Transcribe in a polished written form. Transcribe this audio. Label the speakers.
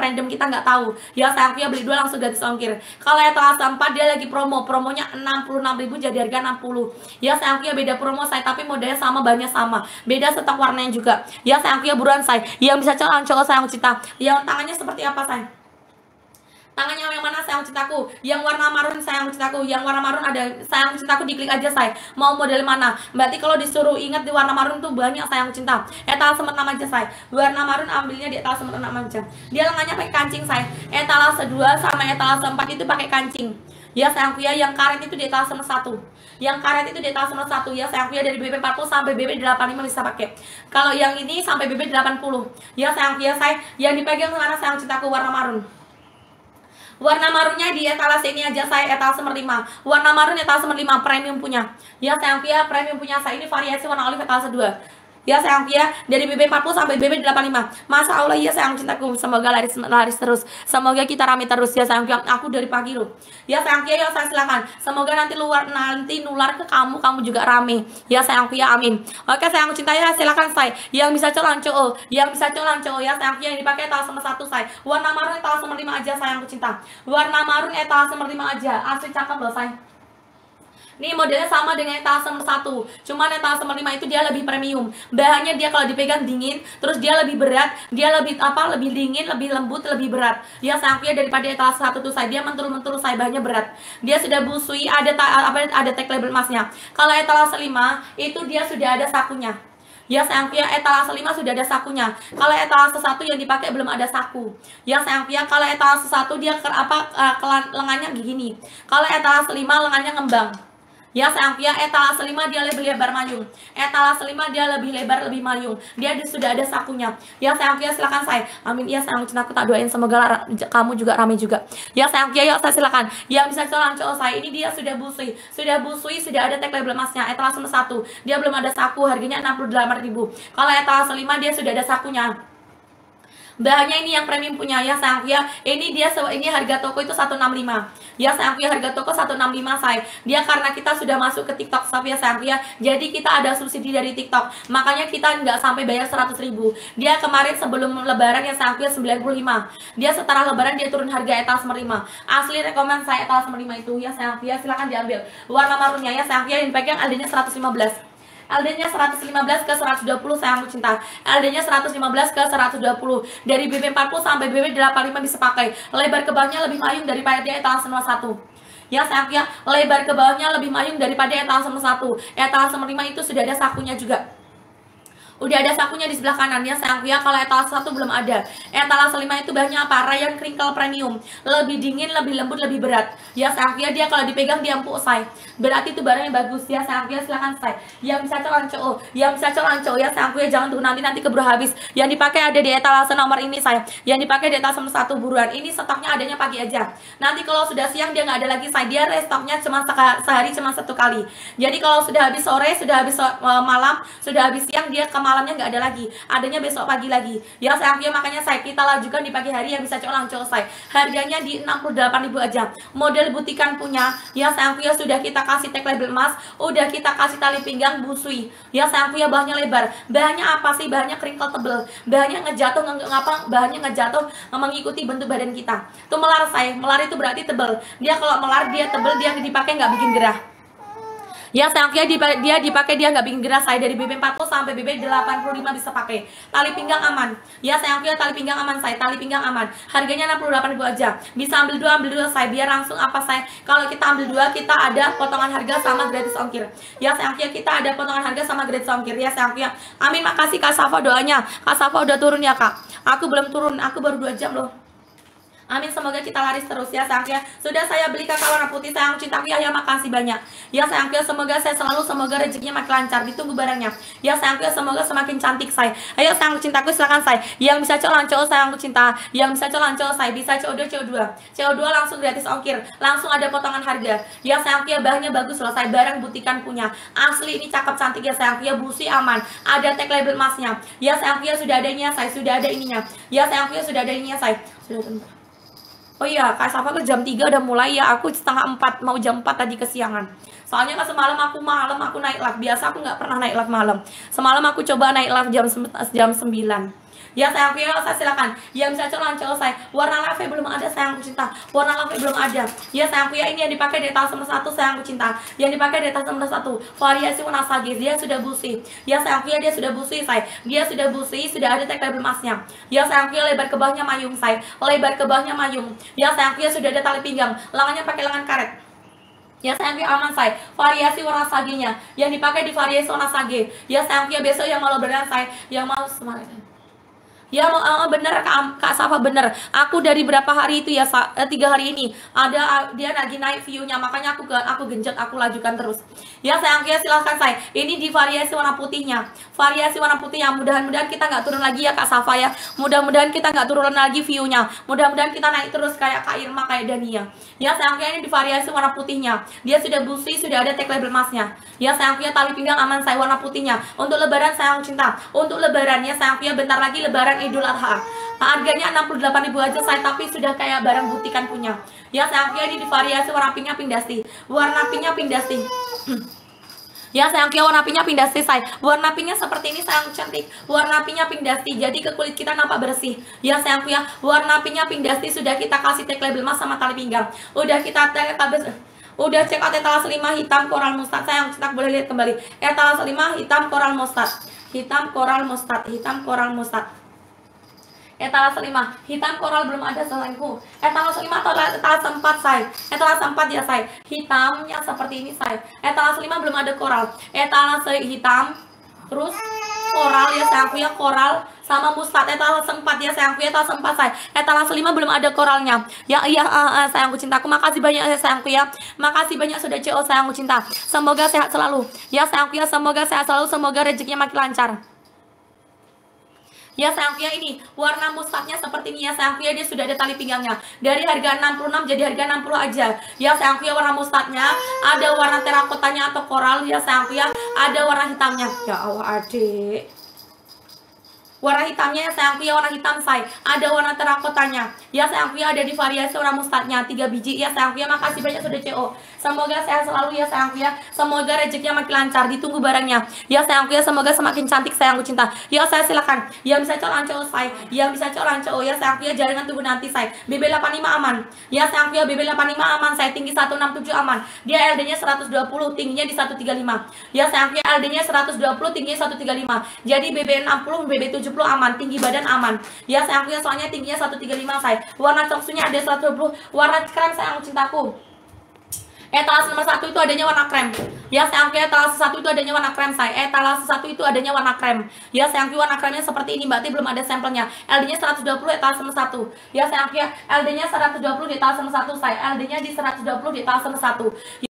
Speaker 1: random kita nggak tahu. Ya sayangku ya, beli 2 langsung gratis ongkir. Kalau etalase 4 dia lagi promonya 66.000 jadi harga 60. Ya sayangku ya, beda promo saya, tapi modelnya sama, bahannya sama, beda stok warnanya juga. Ya sayangku ya, buruan saya. Yang bisa calon cowok sayang cinta. Yang tangannya seperti apa sayang? Tangannya yang mana sayang cintaku? Yang warna marun sayang cintaku. Yang warna marun ada sayang cintaku, diklik aja say. Mau model mana? Berarti kalau disuruh ingat di warna marun tuh banyak sayang cinta. Etalase 6 aja say. Warna marun ambilnya di etalase 6 aja. Dia lengannya pakai kancing say. Etalase 2 sama etalase 4 itu pakai kancing. Ya sayangku ya, yang karet itu di etalase 1. Yang karet itu di etalase 1 ya sayangku ya, dari BB 40 sampai BB 85 bisa pakai. Kalau yang ini sampai BB 80. Ya sayangku ya say. Yang dipegang mana sayang cintaku? Warna marun. Warna marunnya di etalase ini aja saya, etalase 5. Warna marun etalase 5 premium punya. Ya sayang ya, premium punya saya. Ini variasi warna olive etalase 2. Ya sayang ya, dari BB 40 sampai BB 85. Masya Allah ya sayang cintaku, semoga laris terus. Semoga kita rame terus ya sayang ya. Aku dari pagi loh. Ya sayang ya, saya silakan. Semoga nanti nular ke kamu juga rame. Ya sayang ya, amin. Oke sayang cinta ya, silakan saya. Yang bisa colong cowok, ya sayang ya, yang dipakai etalase 1 saya. Warna marun etalase 5 aja sayangku cinta. Warna marun etalase 5 aja. Asli cakep loh sayang. Ini modelnya sama dengan etalase 1, cuman etalase 5 itu dia lebih premium. Bahannya dia kalau dipegang dingin, terus dia lebih berat, dia lebih lebih dingin, lebih lembut, lebih berat. Ya sayangku ya, daripada etalase 1 tuh saya, dia mentul saya, bahannya berat. Dia sudah busui, ada tag label emasnya. Kalau etalase 5 itu dia sudah ada sakunya. Ya sayangku ya, etalase 5 sudah ada sakunya. Kalau etalase 1 yang dipakai belum ada saku. Ya sayangku ya, kalau etalase 1 dia lengannya gini. Kalau etalase 5 lengannya ngembang. Ya sayang ya, etalase 5 dia lebih lebar mayung. Etalase 5 dia lebih lebar, lebih mayung. Dia sudah ada sakunya. Ya sayang ya, silakan saya. Amin ya sayang cintaku, tak doain semoga kamu juga ramai juga. Ya sayang ya, yuk saya silakan. Yang bisa calon cowok saya ini dia sudah busui, sudah ada tag label emasnya. Etalase 1 dia belum ada saku, harganya 68.000. Kalau etalase 5 dia sudah ada sakunya. Bahannya ini yang premium punya ya sayangku ya. Ini harga toko itu 165. Ya sayangku ya, harga toko 165 say. Dia karena kita sudah masuk ke TikTok Shop ya sayangku ya. Jadi kita ada subsidi dari TikTok. Makanya kita nggak sampai bayar 100.000. Dia kemarin sebelum lebaran ya sayangku ya 95. Dia setelah lebaran dia turun harga etalase 5. Asli rekomend saya etalase 5 itu ya sayangku ya, silakan diambil. Warna marunnya ya sayangku ya, yang dipegang LD-nya 115. LD-nya 115 ke 120 sayangku cinta. LD-nya 115 ke 120. Dari BB 40 sampai BB 85 bisa pakai. Lebar ke bawahnya lebih mayung daripada dia etalase 1. Ya sayangku ya, lebar ke bawahnya lebih mayung daripada etalase 1. Etalase 5 itu sudah ada sakunya juga. Udah ada sakunya di sebelah kanan ya sayangku ya. Kalau etalase 1 belum ada. Etalase 5 itu bahannya apa? Rayon crinkle premium. Lebih dingin, lebih lembut, lebih berat. Ya sayangku ya, dia kalau dipegang dia empuk say. Berarti itu barangnya bagus ya sayangku ya, silakan say. Yang bisa calon cowok, ya sayangku ya, jangan tunggu nanti keburu habis. Yang dipakai ada di etalase nomor ini say. Yang dipakai di etalase 1 buruan. Ini stoknya adanya pagi aja. Nanti kalau sudah siang dia nggak ada lagi say. Dia restoknya cuma sehari cuma 1 kali. Jadi kalau sudah habis sore, sudah habis malam, sudah habis siang, dia malamnya nggak ada lagi, adanya besok pagi lagi ya sayang ya. Makanya saya kita lajukan di pagi hari yang bisa cowok saya, harganya di 68.000 aja. Model butikan punya ya sayangku ya, sudah kita kasih tag label emas, udah kita kasih tali pinggang busui ya sayangku ya. Bahannya lebar, bahannya apa sih? Bahannya crinkle tebel, bahannya bahannya ngejatuh mengikuti bentuk badan kita. Tuh melar saya, melar itu berarti tebel. Dia kalau melar dia tebel, dia dipakai nggak bikin gerah. Ya sayang ya, dia dipakai dia nggak bikin gerah saya. Dari BB 40 sampai BB 85 bisa pakai. Tali pinggang aman. Ya sayang ya, tali pinggang aman saya. Tali pinggang aman. Harganya 68.000 aja. Bisa ambil dua saya, biar langsung apa saya. Kalau kita ambil 2 kita ada potongan harga sama gratis ongkir. Ya sayang ya, kita ada potongan harga sama gratis ongkir ya sayang ya. Amin, makasih Kak Safa doanya. Kak Safa udah turun ya Kak. Aku belum turun, aku baru 2 jam loh. Amin, semoga kita laris terus ya sayang ya. Sudah saya beli kakak warna putih sayang cintaku ya, makasih banyak. Ya sayang ya, semoga saya selalu, semoga rezekinya makin lancar. Ditunggu barangnya. Ya sayang ya, semoga semakin cantik saya. Ayo sayang cintaku, silakan saya. Yang bisa cowok sayangku cinta, yang bisa cowok saya bisa CO2 CO2 langsung gratis ongkir, langsung ada potongan harga. Ya sayang ya, bahannya bagus loh saya, barang butikan punya. Asli ini cakep cantik ya sayang ya, busi aman. Ada tag label emasnya. Ya sayang ya, sudah ada ininya saya, sudah ada ininya. Ya sayang ya, sudah ada ininya saya. Sudah tentu. Oh iya, Kak Safa ke jam 3 udah mulai ya. Aku setengah 4, mau jam 4 tadi kesiangan. Soalnya kan semalam aku naik live. Biasa aku nggak pernah naik live malam. Semalam aku coba naik live jam 9. Ya sayangku ya, saya silakan. Yang bisa calon cowok saya. Warna lave belum ada sayangku cinta. Warna lave belum ada. Ya sayangku ya, ini yang dipakai di etalase nomor 1 sayangku cinta. Yang dipakai di etalase nomor 1. Variasi warna sage, dia sudah busi. Ya sayangku ya, dia sudah busi saya. Dia sudah busi, sudah ada tag label emasnya. Ya sayangku ya, lebar ke bawahnya mayung saya. Lebar ke bawahnya mayung. Ya sayangku ya, sudah ada tali pinggang. Lengannya pakai lengan karet. Ya sayangku aman saya, variasi warna sagenya yang dipakai di variasi warna sage. Ya sayangku ya, besok yang mau lebaran saya, yang mau semangat. Ya bener Kak Safa, bener. Aku dari berapa hari itu ya 3 hari ini ada dia lagi naik view-nya, makanya aku genjot, aku lajukan terus. Ya sayang ya, silahkan saya. Ini di variasi warna putihnya. Variasi warna putihnya. Mudah-mudahan kita nggak turun lagi ya Kak Safa ya. Mudah-mudahan kita nggak turun lagi view-nya. Mudah-mudahan kita naik terus kayak Kak Irma, kayak Dania. Ya sayang ya, ini di variasi warna putihnya. Dia sudah busi, sudah ada tag label emasnya. Ya sayang ya, tali pinggang aman saya, warna putihnya. Untuk lebaran sayang cinta. Untuk lebaran ya sayang ya, bentar lagi lebaran Idul Adha. Harganya 68.000 aja saya, tapi sudah kayak barang butikan punya. Ya sayang ini di variasi warna pinknya pink dusty. Warna pinknya pink dusty. Ya sayang warna pinknya pink dusty saya. Warna pinknya seperti ini sayang, cantik. Warna pinknya pink dusty, jadi ke kulit kita nampak bersih. Ya sayang ya, warna pinknya pink dusty, sudah kita kasih tag label emas sama tali pinggang. Udah kita tag udah cek out etalase 5 hitam koral mustard. Sayang cetak, boleh lihat kembali. Etalase 5 hitam koral mustard. Hitam koral mustard, hitam koral mustard. Etalase 5 hitam koral belum ada sayangku. Etalase 5 atau etalase 4 say. Etalase 4 ya say. Hitamnya seperti ini say. Etalase 5 belum ada koral. Etalase hitam terus koral ya sayangku ya, koral sama mustard. Etalase 4 ya sayangku ya, etalase 4 say. Etalase 5 belum ada koralnya. Ya iya sayangku cintaku. Makasih banyak ya sayangku ya. Makasih banyak sudah CO sayangku cinta. Semoga sehat selalu. Ya sayangku ya, semoga sehat selalu, semoga rezekinya makin lancar. Ya sayangku ya, ini warna mustardnya seperti ini ya sayangku ya, dia sudah ada tali pinggangnya. Dari harga 66 jadi harga 60 aja. Ya sayangku ya, warna mustardnya ada warna terakotanya atau koral ya sayangku ya, ada warna hitamnya. Ya Allah adik, warna hitamnya ya sayangku ya, warna hitam say. Ada warna terakotanya. Ya sayangku ya, ada di variasi warna mustardnya 3 biji ya sayangku ya. Makasih banyak sudah CO. Semoga sehat selalu ya sayangku ya. Semoga rezekinya makin lancar, ditunggu barangnya. Ya sayangku ya, semoga semakin cantik sayangku cinta. Ya saya silakan. Yang bisa calon cowok saya, yang bisa calon cowok ya sayangku ya, jaringan tunggu nanti saya. BB85 aman. Ya sayangku ya, BB85 aman saya, tinggi 167 aman. Dia LD-nya 120, tingginya di 135. Ya sayangku ya, LD-nya 120, tingginya 135. Jadi BB60, BB70 aman, tinggi badan aman. Ya sayangku ya, soalnya tingginya 135 saya. Warna coksunya ada 120, warna krem sayangku cintaku. Etalase nomor 1 itu adanya warna krem. Ya sayangku ya, etalase 1 itu adanya warna krem saya. Etalase 1 itu adanya warna krem. Ya sayangku, warna kremnya seperti ini, berarti belum ada sampelnya. LD-nya 120 etalase nomor 1. Ya sayangku ya, LD-nya 120 di etalase nomor 1 saya. LD-nya di 120 di etalase nomor 1.